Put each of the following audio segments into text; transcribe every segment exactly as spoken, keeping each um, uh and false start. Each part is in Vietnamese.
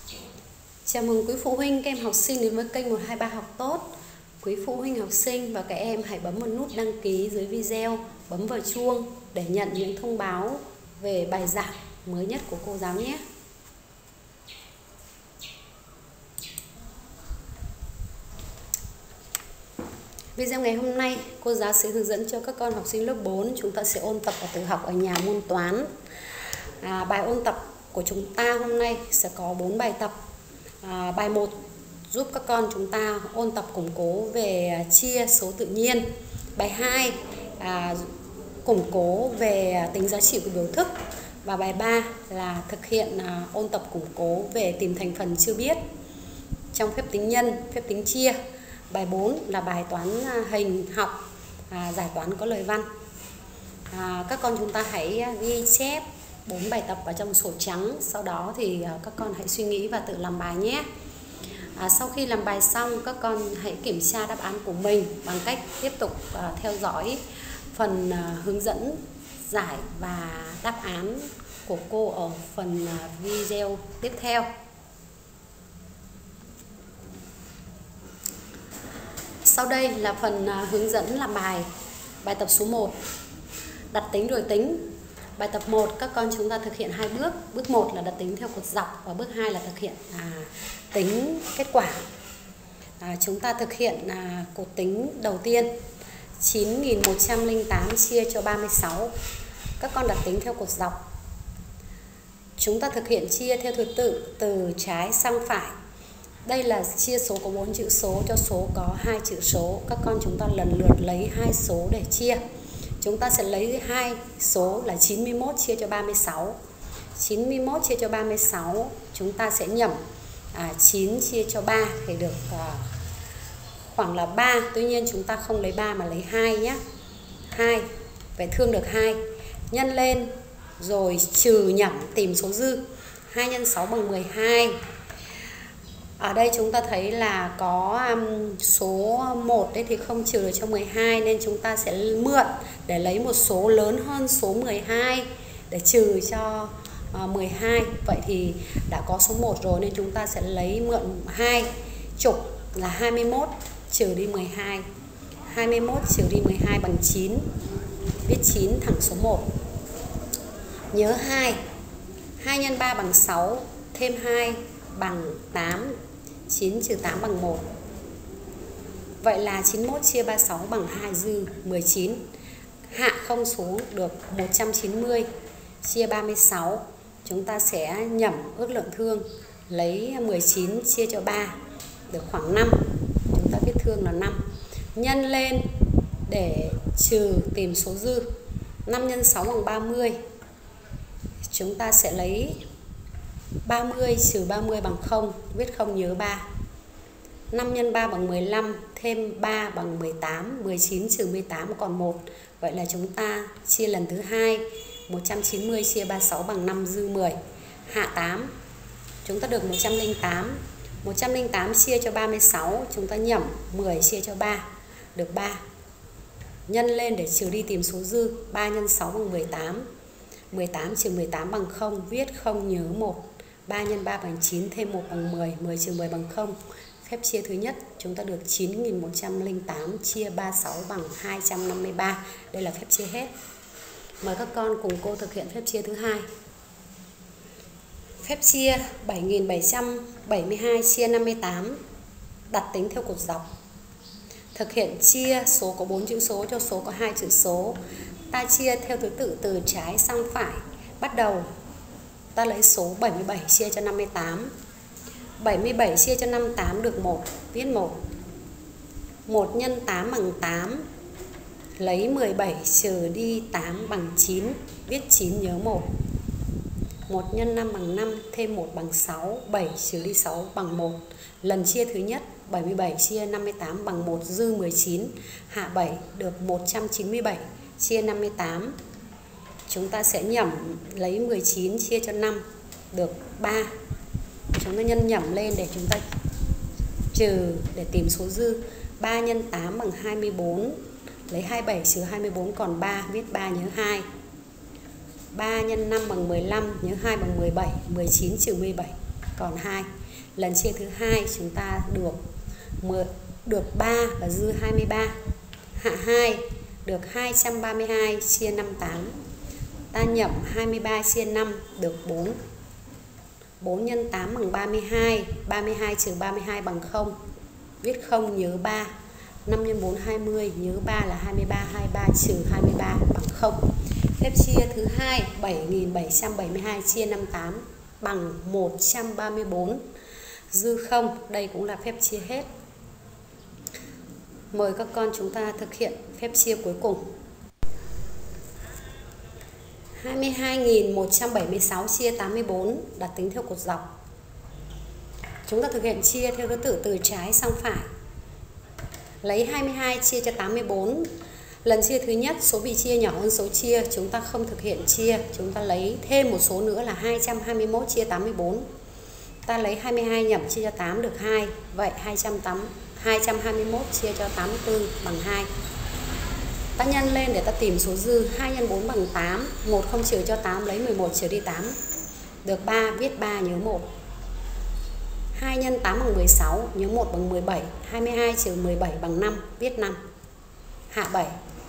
Chào mừng quý phụ huynh, các em học sinh đến với kênh một hai ba học tốt. Quý phụ huynh, học sinh và các em hãy bấm vào nút đăng ký dưới video, bấm vào chuông để nhận những thông báo về bài giảng mới nhất của cô giáo nhé. Video ngày hôm nay, cô giáo sẽ hướng dẫn cho các con học sinh lớp bốn. Chúng ta sẽ ôn tập và tự học ở nhà môn toán. à, Bài ôn tập của chúng ta hôm nay sẽ có bốn bài tập. à, Bài một giúp các con chúng ta ôn tập củng cố về chia số tự nhiên. Bài hai à, củng cố về tính giá trị của biểu thức. Và bài ba là thực hiện à, ôn tập củng cố về tìm thành phần chưa biết trong phép tính nhân, phép tính chia. Bài bốn là bài toán hình học, à, giải toán có lời văn. à, Các con chúng ta hãy ghi chép bốn bài tập vào trong sổ trắng. Sau đó thì à, các con hãy suy nghĩ và tự làm bài nhé. à, Sau khi làm bài xong, các con hãy kiểm tra đáp án của mình bằng cách tiếp tục à, theo dõi phần à, hướng dẫn giải và đáp án của cô ở phần à, video tiếp theo. Sau đây là phần hướng dẫn làm bài. Bài tập số một, đặt tính rồi tính. Bài tập một, các con chúng ta thực hiện hai bước. Bước một là đặt tính theo cột dọc và bước hai là thực hiện à, tính kết quả. à, Chúng ta thực hiện à, cột tính đầu tiên, chín nghìn một trăm lẻ tám chia cho ba mươi sáu. Các con đặt tính theo cột dọc. Chúng ta thực hiện chia theo thứ tự từ trái sang phải. Đây là chia số có bốn chữ số cho số có hai chữ số. Các con chúng ta lần lượt lấy hai số để chia. Chúng ta sẽ lấy hai số là chín mươi mốt chia cho ba mươi sáu. chín mươi mốt chia cho ba mươi sáu, chúng ta sẽ nhẩm à, chín chia cho ba thì được à, khoảng là ba. Tuy nhiên chúng ta không lấy ba mà lấy hai nhé. hai, vậy thương được hai. Nhân lên rồi trừ nhẩm tìm số dư. hai nhân sáu bằng mười hai. Ở đây chúng ta thấy là có um, số một đấy thì không trừ được cho mười hai, nên chúng ta sẽ mượn để lấy một số lớn hơn số mười hai để trừ cho uh, mười hai. Vậy thì đã có số một rồi nên chúng ta sẽ lấy mượn hai chục là hai mươi mốt trừ đi mười hai. hai mươi mốt trừ đi mười hai bằng chín. Viết chín thẳng số một. Nhớ hai. hai nhân ba bằng sáu, thêm hai bằng tám. chín trừ tám bằng một. Vậy là chín mươi mốt chia ba mươi sáu bằng hai, dư mười chín. Hạ không xuống được một trăm chín mươi chia ba mươi sáu. Chúng ta sẽ nhẩm ước lượng thương, lấy mười chín chia cho ba được khoảng năm. Chúng ta viết thương là năm. Nhân lên để trừ tìm số dư. năm nhân sáu bằng ba mươi. Chúng ta sẽ lấy ba mươi trừ ba mươi bằng không, viết không nhớ ba. năm nhân ba bằng mười lăm, thêm ba bằng mười tám, mười chín trừ mười tám còn một. Vậy là chúng ta chia lần thứ hai, một trăm chín mươi chia ba mươi sáu bằng năm, dư mười. Hạ tám. Chúng ta được một trăm lẻ tám. một trăm lẻ tám chia cho ba mươi sáu, chúng ta nhẩm mười chia cho ba, được ba. Nhân lên để trừ đi tìm số dư. ba nhân sáu bằng mười tám. mười tám trừ mười tám bằng không, viết không nhớ một. ba nhân ba bằng chín, thêm một bằng mười, mười trừ mười bằng không. Phép chia thứ nhất, chúng ta được chín nghìn một trăm lẻ tám chia ba mươi sáu bằng hai trăm năm mươi ba. Đây là phép chia hết. Mời các con cùng cô thực hiện phép chia thứ hai. Phép chia bảy nghìn bảy trăm bảy mươi hai chia năm mươi tám. Đặt tính theo cột dọc. Thực hiện chia số có bốn chữ số cho số có hai chữ số. Ta chia theo thứ tự từ trái sang phải. Bắt đầu ta lấy số bảy mươi bảy chia cho năm mươi tám. bảy mươi bảy chia cho năm mươi tám được một, viết một. một nhân tám bằng tám. Lấy mười bảy trừ đi tám bằng chín, viết chín nhớ một. một nhân năm bằng năm, thêm một bằng sáu, bảy trừ đi sáu bằng một. Lần chia thứ nhất, bảy mươi bảy chia năm mươi tám bằng một, dư mười chín. Hạ bảy được một trăm chín mươi bảy chia năm mươi tám. Chúng ta sẽ nhẩm lấy mười chín chia cho năm được ba. Chúng ta nhân nhẩm lên để chúng ta trừ để tìm số dư. ba nhân tám bằng hai mươi bốn. Lấy hai mươi bảy trừ hai mươi bốn còn ba, viết ba nhớ hai. ba nhân năm bằng mười lăm, nhớ hai bằng mười bảy, mười chín trừ mười bảy còn hai. Lần chia thứ hai chúng ta được mười, được ba và dư hai mươi ba. Hạ hai được hai trăm ba mươi hai chia năm mươi tám. Ta nhẩm hai mươi ba chia năm được bốn. bốn nhân tám bằng ba mươi hai. ba mươi hai trừ ba mươi hai bằng không. Viết không nhớ ba. năm nhân bốn hai mươi, nhớ ba là hai mươi ba. hai mươi ba trừ hai mươi ba bằng không. Phép chia thứ hai, bảy nghìn bảy trăm bảy mươi hai chia năm mươi tám bằng một trăm ba mươi tư. Dư không, đây cũng là phép chia hết. Mời các con chúng ta thực hiện phép chia cuối cùng. hai mươi hai nghìn một trăm bảy mươi sáu chia tám mươi tư, đặt tính theo cột dọc. Chúng ta thực hiện chia theo thứ tự từ trái sang phải. Lấy hai mươi hai chia cho tám mươi tư. Lần chia thứ nhất, số bị chia nhỏ hơn số chia, chúng ta không thực hiện chia, chúng ta lấy thêm một số nữa là hai trăm hai mươi mốt chia tám mươi tư. Ta lấy hai mươi hai nhẩm chia cho tám được hai. Vậy hai trăm hai mươi mốt chia cho tám mươi tư bằng hai. Ta nhân lên để ta tìm số dư. Hai nhân bốn bằng tám. một không trừ cho tám, lấy mười một trừ đi tám. Được ba, viết ba nhớ một. hai nhân tám bằng mười sáu, nhớ một bằng mười bảy. hai mươi hai trừ mười bảy bằng năm, viết năm. Hạ bảy.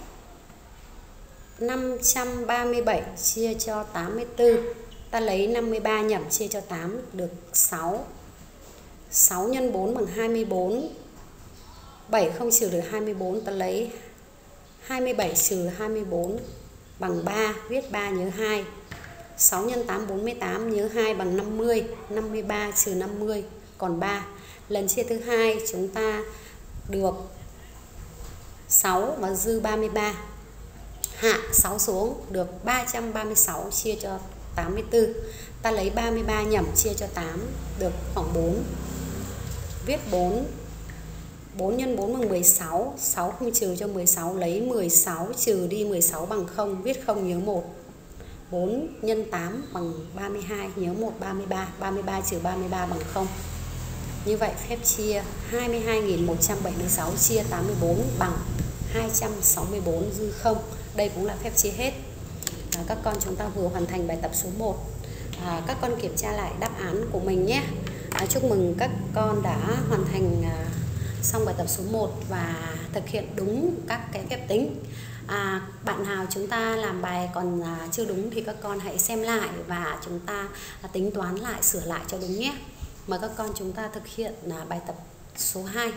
năm trăm ba mươi bảy chia cho tám mươi tư. Ta lấy năm mươi ba nhẩm chia cho tám được sáu. sáu nhân bốn bằng hai mươi tư. bảy không trừ được hai mươi tư, ta lấy hai mươi bảy trừ hai mươi tư bằng ba, viết ba nhớ hai. sáu nhân tám bốn mươi tám, nhớ hai bằng năm mươi. năm mươi ba trừ năm mươi còn ba. Lần chia thứ hai chúng ta được sáu và dư ba mươi ba. Hạ sáu xuống được ba trăm ba mươi sáu chia cho tám mươi tư. Ta lấy ba mươi ba nhẩm chia cho tám được khoảng bốn. Viết bốn. bốn nhân bốn bằng mười sáu. sáu không trừ cho mười sáu, lấy mười sáu trừ đi mười sáu bằng không, viết không nhớ một. bốn nhân tám bằng ba mươi hai, nhớ một ba mươi ba. ba mươi ba trừ ba mươi ba bằng không. Như vậy phép chia hai mươi hai nghìn một trăm bảy mươi sáu chia tám mươi tư bằng hai trăm sáu mươi tư, dư không. Đây cũng là phép chia hết. À, các con chúng ta vừa hoàn thành bài tập số một. À, các con kiểm tra lại đáp án của mình nhé. À, chúc mừng các con đã hoàn thành à, xong bài tập số một và thực hiện đúng các cái phép tính. À, bạn nào chúng ta làm bài còn à, chưa đúng thì các con hãy xem lại và chúng ta à, tính toán lại, sửa lại cho đúng nhé. Mời các con chúng ta thực hiện à, bài tập số hai.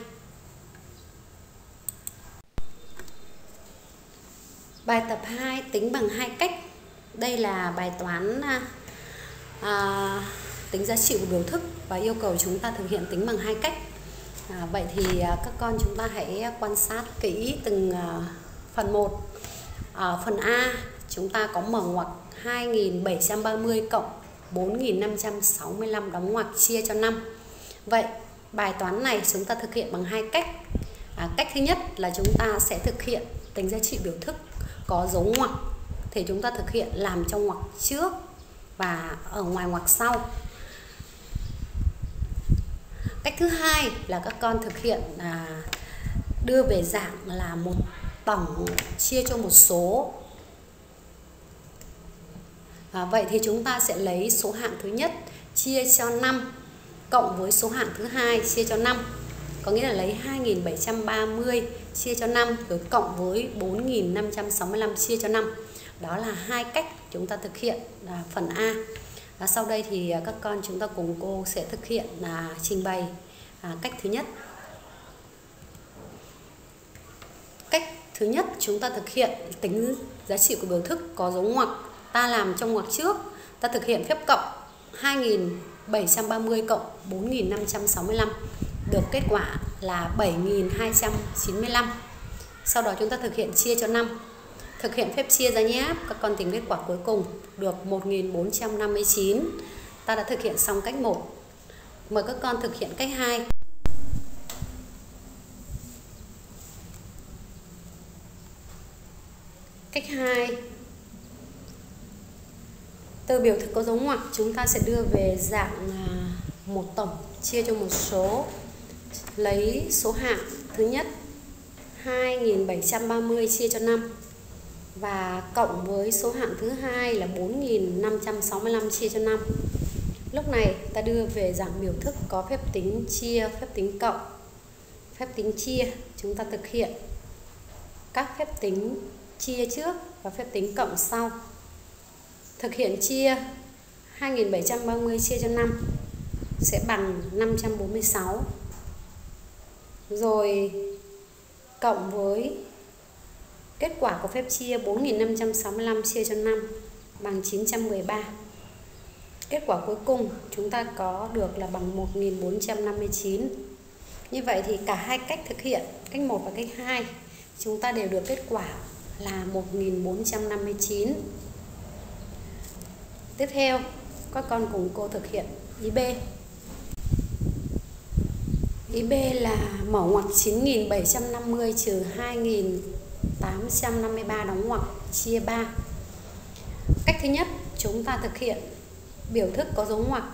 Bài tập hai, tính bằng hai cách. Đây là bài toán à, à, tính giá trị của biểu thức và yêu cầu chúng ta thực hiện tính bằng hai cách. À, vậy thì à, các con chúng ta hãy quan sát kỹ từng à, phần một. À, phần A chúng ta có mở ngoặc hai nghìn bảy trăm ba mươi cộng bốn nghìn năm trăm sáu mươi lăm đóng ngoặc chia cho năm. Vậy bài toán này chúng ta thực hiện bằng hai cách. À, cách thứ nhất là chúng ta sẽ thực hiện tính giá trị biểu thức có dấu ngoặc thì chúng ta thực hiện làm trong ngoặc trước và ở ngoài ngoặc sau. Cách thứ hai là các con thực hiện à, đưa về dạng là một tổng chia cho một số. À, vậy thì chúng ta sẽ lấy số hạng thứ nhất chia cho năm cộng với số hạng thứ hai chia cho năm. Có nghĩa là lấy hai nghìn bảy trăm ba mươi chia cho năm rồi cộng với bốn nghìn năm trăm sáu mươi lăm chia cho năm. Đó là hai cách chúng ta thực hiện à, phần A. À, sau đây thì à, các con chúng ta cùng cô sẽ thực hiện à, trình bày à, cách thứ nhất. Cách thứ nhất chúng ta thực hiện tính giá trị của biểu thức có dấu ngoặc. Ta làm trong ngoặc trước, ta thực hiện phép cộng hai nghìn bảy trăm ba mươi cộng bốn nghìn năm trăm sáu mươi lăm. Được kết quả là bảy nghìn hai trăm chín mươi lăm. Sau đó chúng ta thực hiện chia cho năm. Thực hiện phép chia ra nháp, các con tính kết quả cuối cùng được một nghìn bốn trăm năm mươi chín. Ta đã thực hiện xong cách một. Mời các con thực hiện cách hai. Cách hai. Từ biểu thức có dấu ngoặc chúng ta sẽ đưa về dạng một tổng chia cho một số. Lấy số hạng thứ nhất hai nghìn bảy trăm ba mươi chia cho năm và cộng với số hạng thứ hai là bốn nghìn năm trăm sáu mươi lăm chia cho năm. Lúc này ta đưa về dạng biểu thức có phép tính chia, phép tính cộng. Phép tính chia chúng ta thực hiện các phép tính chia trước và phép tính cộng sau. Thực hiện chia hai nghìn bảy trăm ba mươi chia cho năm sẽ bằng năm trăm bốn mươi sáu. Rồi cộng với kết quả của phép chia bốn nghìn năm trăm sáu mươi lăm chia cho năm bằng chín trăm mười ba. Kết quả cuối cùng chúng ta có được là bằng một nghìn bốn trăm năm mươi chín. Như vậy thì cả hai cách thực hiện, cách một và cách hai, chúng ta đều được kết quả là một nghìn bốn trăm năm mươi chín. Tiếp theo, các con cùng cô thực hiện ý B. Ý B là mở ngoặc chín nghìn bảy trăm năm mươi trừ hai nghìn tám trăm năm mươi ba đóng ngoặc chia ba. Cách thứ nhất, chúng ta thực hiện biểu thức có dấu ngoặc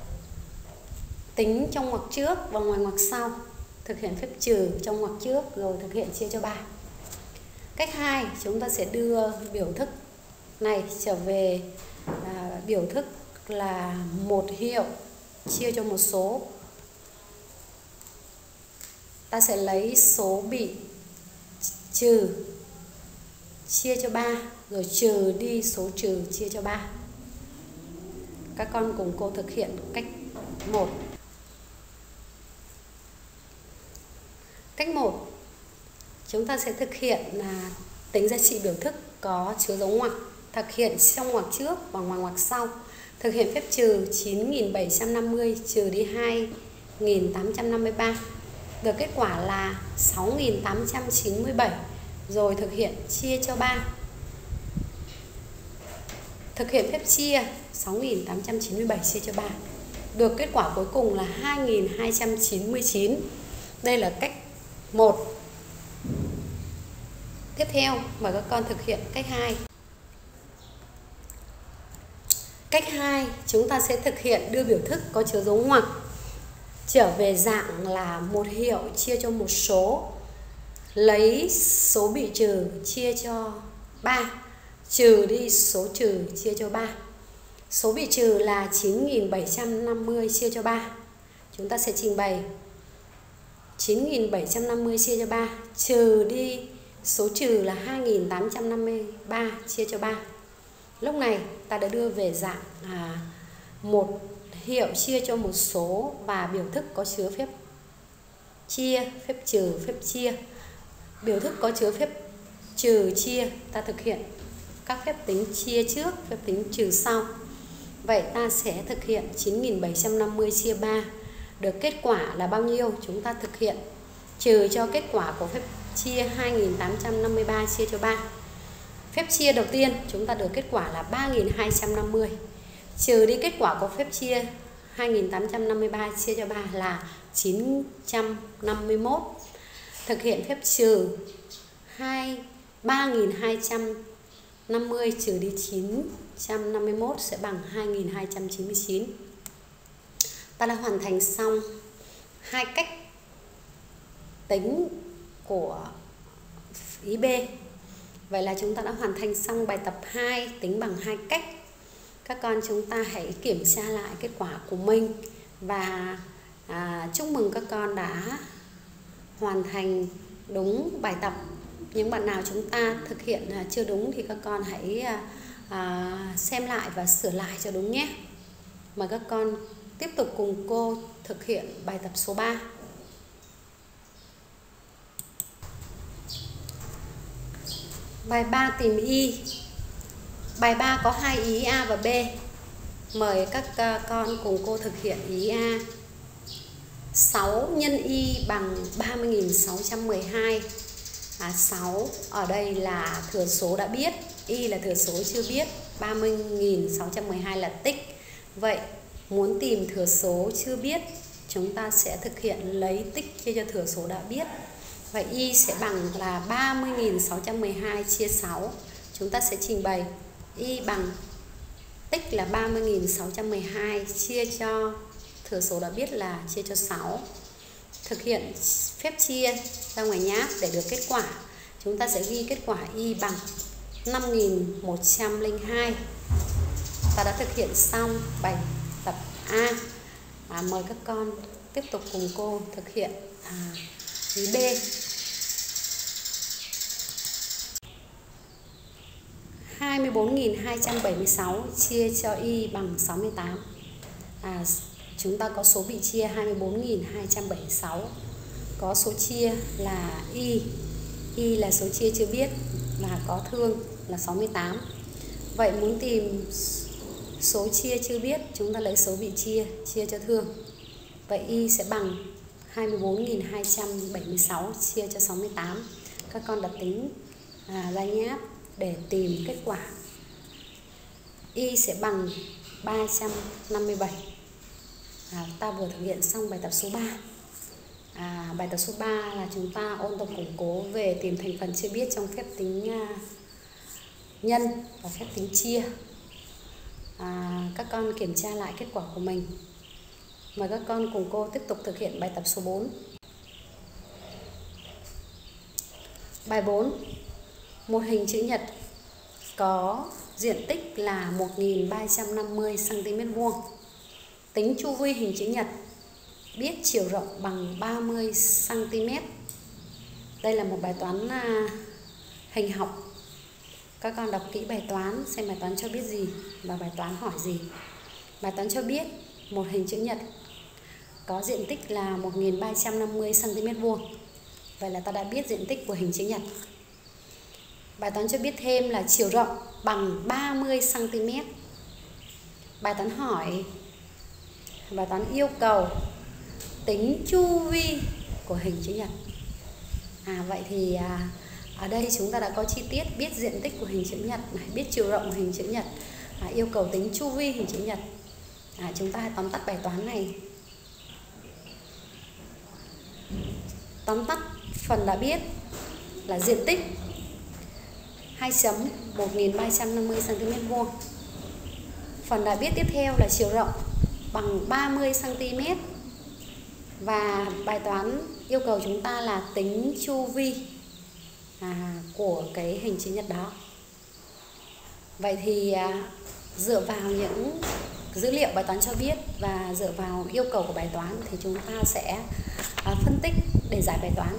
tính trong ngoặc trước và ngoài ngoặc sau, thực hiện phép trừ trong ngoặc trước rồi thực hiện chia cho ba. Cách hai, chúng ta sẽ đưa biểu thức này trở về à, biểu thức là một hiệu chia cho một số. Ta sẽ lấy số bị trừ chia cho ba rồi trừ đi số trừ chia cho ba. Các con cùng cô thực hiện cách một. Cách một, chúng ta sẽ thực hiện là tính giá trị biểu thức có chứa dấu ngoặc, thực hiện trong ngoặc trước và ngoài ngoặc sau. Thực hiện phép trừ chín nghìn bảy trăm năm mươi trừ đi hai nghìn tám trăm năm mươi ba. Được kết quả là sáu nghìn tám trăm chín mươi bảy. Rồi thực hiện chia cho ba. Thực hiện phép chia sáu nghìn tám trăm chín mươi bảy chia cho ba. Được kết quả cuối cùng là hai nghìn hai trăm chín mươi chín. Đây là cách một. Tiếp theo, mời các con thực hiện cách hai. Cách hai, chúng ta sẽ thực hiện đưa biểu thức có chứa dấu ngoặc trở về dạng là một hiệu chia cho một số. Lấy số bị trừ chia cho ba, trừ đi số trừ chia cho ba. Số bị trừ là chín nghìn bảy trăm năm mươi chia cho ba. Chúng ta sẽ trình bày chín nghìn bảy trăm năm mươi chia cho ba, trừ đi số trừ là hai nghìn tám trăm năm mươi ba chia cho ba. Lúc này ta đã đưa về dạng à, một hiệu chia cho một số và biểu thức có chứa phép chia, phép trừ, phép chia. Biểu thức có chứa phép trừ chia, ta thực hiện các phép tính chia trước, phép tính trừ sau. Vậy ta sẽ thực hiện chín nghìn bảy trăm năm mươi chia ba. Được kết quả là bao nhiêu? Chúng ta thực hiện trừ cho kết quả của phép chia hai nghìn tám trăm năm mươi ba chia cho ba. Phép chia đầu tiên chúng ta được kết quả là ba nghìn hai trăm năm mươi. Trừ đi kết quả của phép chia hai nghìn tám trăm năm mươi ba chia cho ba là chín trăm năm mươi mốt. Thực hiện phép trừ ba nghìn hai trăm năm mươi trừ đi chín trăm năm mươi mốt sẽ bằng hai nghìn hai trăm chín mươi chín. Ta đã hoàn thành xong hai cách tính của ý B. Vậy là chúng ta đã hoàn thành xong bài tập hai tính bằng hai cách. Các con chúng ta hãy kiểm tra lại kết quả của mình và à, chúc mừng các con đã hoàn thành đúng bài tập. Những bạn nào chúng ta thực hiện à, chưa đúng thì các con hãy à, à, xem lại và sửa lại cho đúng nhé. Mời các con tiếp tục cùng cô thực hiện bài tập số ba. Bài ba tìm y. Bài ba có hai ý A và B. Mời các con cùng cô thực hiện ý A. sáu nhân y bằng ba mươi nghìn sáu trăm mười hai. À, sáu ở đây là thừa số đã biết, y là thừa số chưa biết, ba mươi nghìn sáu trăm mười hai là tích. Vậy muốn tìm thừa số chưa biết, chúng ta sẽ thực hiện lấy tích chia cho thừa số đã biết. Vậy y sẽ bằng là ba mươi nghìn sáu trăm mười hai chia sáu. Chúng ta sẽ trình bày y bằng tích là ba mươi nghìn sáu trăm mười hai chia cho thừa số đã biết là chia cho sáu. Thực hiện phép chia ra ngoài nháp để được kết quả. Chúng ta sẽ ghi kết quả y bằng năm nghìn một trăm lẻ hai. Ta đã thực hiện xong bài tập A. À, mời các con tiếp tục cùng cô thực hiện à, ý B. hai mươi bốn nghìn hai trăm bảy mươi sáu chia cho y bằng sáu mươi tám. À, chúng ta có số bị chia hai mươi bốn nghìn hai trăm bảy mươi sáu. Có số chia là y. Y là số chia chưa biết và có thương là sáu mươi tám. Vậy muốn tìm số chia chưa biết, chúng ta lấy số bị chia chia cho thương. Vậy y sẽ bằng hai mươi bốn nghìn hai trăm bảy mươi sáu chia cho sáu mươi tám. Các con đặt tính à, ra nháp để tìm kết quả. Y sẽ bằng ba trăm năm mươi bảy. À, ta vừa thực hiện xong bài tập số ba. À, bài tập số ba là chúng ta ôn tập củng cố về tìm thành phần chưa biết trong phép tính à, nhân và phép tính chia. À, các con kiểm tra lại kết quả của mình. Mời các con cùng cô tiếp tục thực hiện bài tập số bốn. Bài bốn. Một hình chữ nhật có diện tích là một nghìn ba trăm năm mươi xăng ti mét vuông. Tính chu vi hình chữ nhật, biết chiều rộng bằng ba mươi xăng ti mét. Đây là một bài toán à, hình học. Các con đọc kỹ bài toán xem bài toán cho biết gì và bài toán hỏi gì. Bài toán cho biết một hình chữ nhật có diện tích là một nghìn ba trăm năm mươi xăng ti mét vuông. Vậy là ta đã biết diện tích của hình chữ nhật. Bài toán cho biết thêm là chiều rộng bằng ba mươi xăng ti mét. Bài toán hỏi, bài toán yêu cầu tính chu vi của hình chữ nhật. À, vậy thì à, ở đây chúng ta đã có chi tiết biết diện tích của hình chữ nhật này, biết chiều rộng của hình chữ nhật, à, yêu cầu tính chu vi hình chữ nhật. À, chúng ta hãy tóm tắt bài toán này. Tóm tắt phần đã biết là diện tích hai chấm một nghìn ba trăm năm mươi xăng ti mét vuông. Phần đã biết tiếp theo là chiều rộng bằng ba mươi xăng ti mét. Và bài toán yêu cầu chúng ta là tính chu vi à, của cái hình chữ nhật đó. Vậy thì à, dựa vào những dữ liệu bài toán cho biết và dựa vào yêu cầu của bài toán thì chúng ta sẽ à, phân tích để giải bài toán.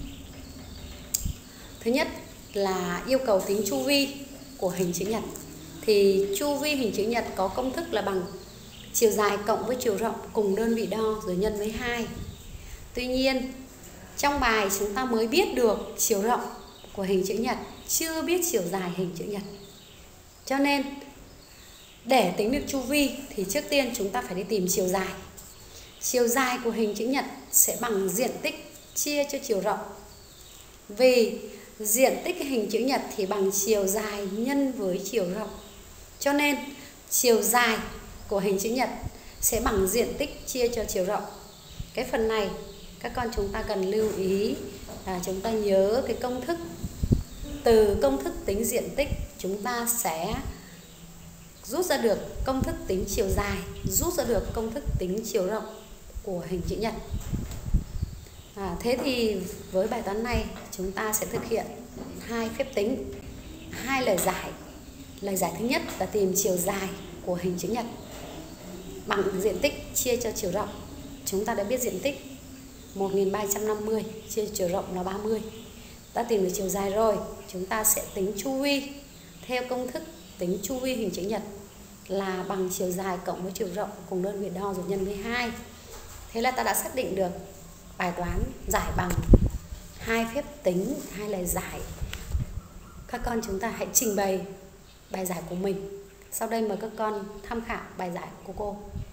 Thứ nhất là yêu cầu tính chu vi của hình chữ nhật. Thì chu vi hình chữ nhật có công thức là bằng chiều dài cộng với chiều rộng cùng đơn vị đo rồi nhân với hai. Tuy nhiên trong bài chúng ta mới biết được chiều rộng của hình chữ nhật, chưa biết chiều dài hình chữ nhật. Cho nên để tính được chu vi thì trước tiên chúng ta phải đi tìm chiều dài. Chiều dài của hình chữ nhật sẽ bằng diện tích chia cho chiều rộng. Vì diện tích hình chữ nhật thì bằng chiều dài nhân với chiều rộng. Cho nên chiều dài của hình chữ nhật sẽ bằng diện tích chia cho chiều rộng. Cái phần này các con chúng ta cần lưu ý là chúng ta nhớ cái công thức. Từ công thức tính diện tích chúng ta sẽ rút ra được công thức tính chiều dài, rút ra được công thức tính chiều rộng của hình chữ nhật. À, thế thì với bài toán này chúng ta sẽ thực hiện hai phép tính, hai lời giải. Lời giải thứ nhất là tìm chiều dài của hình chữ nhật bằng diện tích chia cho chiều rộng. Chúng ta đã biết diện tích một nghìn ba trăm năm mươi chia chiều rộng là ba mươi. Đã tìm được chiều dài rồi, chúng ta sẽ tính chu vi theo công thức tính chu vi hình chữ nhật là bằng chiều dài cộng với chiều rộng cùng đơn vị đo rồi nhân với hai. Thế là ta đã xác định được bài toán giải bằng hai phép tính, hai lời giải. Các con chúng ta hãy trình bày bài giải của mình. Sau đây mời các con tham khảo bài giải của cô.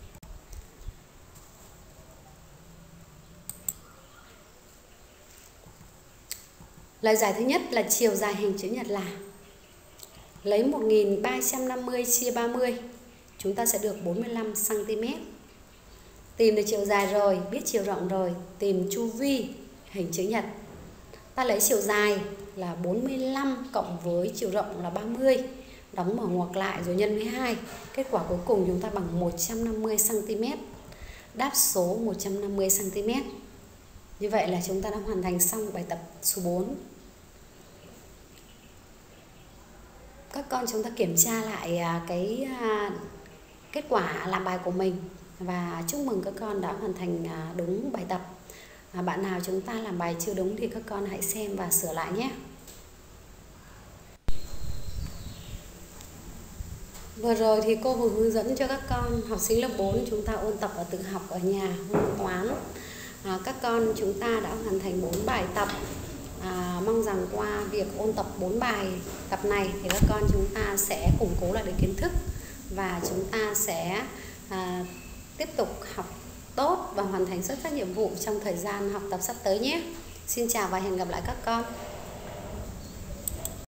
Lời giải thứ nhất là chiều dài hình chữ nhật là lấy một nghìn ba trăm năm mươi chia ba mươi, chúng ta sẽ được bốn mươi lăm xăng ti mét. Tìm được chiều dài rồi, biết chiều rộng rồi, tìm chu vi hình chữ nhật. Ta lấy chiều dài là bốn mươi lăm cộng với chiều rộng là ba mươi, đóng mở ngoặc lại rồi nhân với hai. Kết quả cuối cùng chúng ta bằng một trăm năm mươi xăng ti mét. Đáp số một trăm năm mươi xăng ti mét. Như vậy là chúng ta đã hoàn thành xong bài tập số bốn. Các con chúng ta kiểm tra lại cái kết quả làm bài của mình Và chúc mừng các con đã hoàn thành đúng bài tập. À, bạn nào chúng ta làm bài chưa đúng thì các con hãy xem và sửa lại nhé. Vừa rồi thì cô vừa hướng dẫn cho các con học sinh lớp bốn chúng ta ôn tập và tự học ở nhà môn toán. À, các con chúng ta đã hoàn thành bốn bài tập. À, mong rằng qua việc ôn tập bốn bài tập này thì các con chúng ta sẽ củng cố lại được kiến thức và chúng ta sẽ à, tiếp tục học tốt và hoàn thành xuất sắc nhiệm vụ trong thời gian học tập sắp tới nhé. Xin chào và hẹn gặp lại các con.